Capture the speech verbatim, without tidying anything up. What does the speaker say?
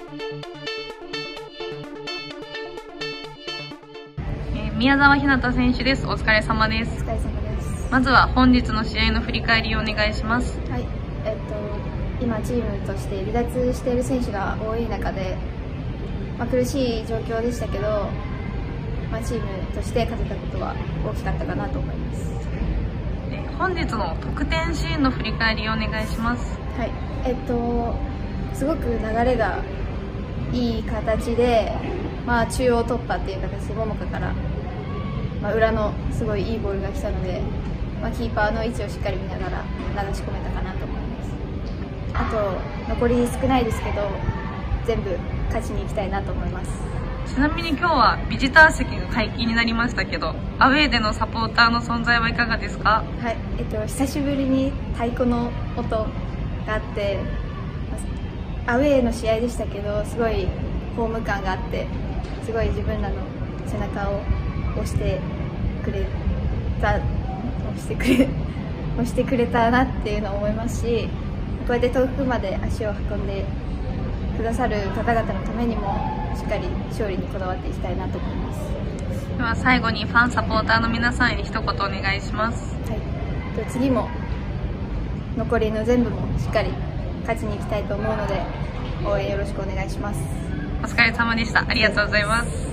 宮澤ひなた選手です。お疲れ様です。 お疲れ様です。 まずは本日の試合の振り返りをお願いします。 はい、えっと今チームとして離脱している選手が多い中で、まあ、苦しい状況でしたけど、まあ、チームとして勝てたことは大きかったかなと思います。 え本日の得点シーンの振り返りをお願いします。 はい、えっとすごく流れがいい形で、まあ、中央突破っていう形で桃香から、まあ、裏のすごいいいボールが来たので、まあ、キーパーの位置をしっかり見ながら流し込めたかなと思います。あと残り少ないですけど全部勝ちに行きたいなと思います。 ちなみに今日はビジター席が解禁になりましたけど、アウェーでのサポーターの存在はいかがですか？ はい、えっと久しぶりに太鼓の音があって、アウェーの試合でしたけどすごいホーム感があって、すごい自分らの背中を押してくれた押してくれ押してくれたなっていうのを思いますし、こうやって遠くまで足を運んでくださる方々のためにもしっかり勝利にこだわっていきたいなと思います。 では最後にファンサポーターの皆さんへ一言お願いします。 はい、次も残りの全部もしっかり勝ちに行きたいと思うので応援よろしくお願いします。 お疲れ様でした。ありがとうございます。